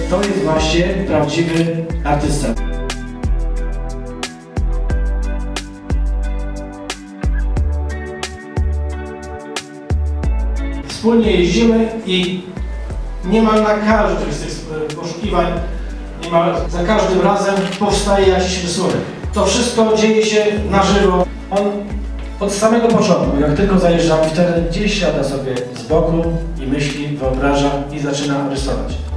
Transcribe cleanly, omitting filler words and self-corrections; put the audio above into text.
to jest właśnie prawdziwy artysta. Wspólnie jeździmy i niemal na każdym z tych poszukiwań, niemal za każdym razem powstaje jakiś rysunek. To wszystko dzieje się na żywo. On od samego początku, jak tylko zajeżdżamy w teren, gdzieś siada sobie z boku i myśli, wyobraża i zaczyna rysować.